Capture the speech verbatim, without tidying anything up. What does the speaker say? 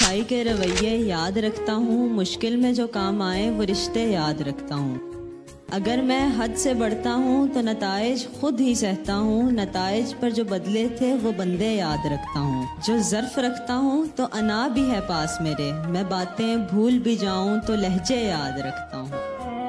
अच्छाई के रवैये याद रखता हूँ, मुश्किल में जो काम आए वो रिश्ते याद रखता हूँ। अगर मैं हद से बढ़ता हूँ तो नताइज खुद ही सहता हूँ, नताइज पर जो बदले थे वो बंदे याद रखता हूँ। जो ज़र्फ रखता हूँ तो अना भी है पास मेरे, मैं बातें भूल भी जाऊँ तो लहजे याद रखता हूँ।